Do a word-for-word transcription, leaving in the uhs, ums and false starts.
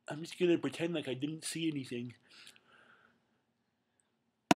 I'm just gonna pretend like I didn't see anything.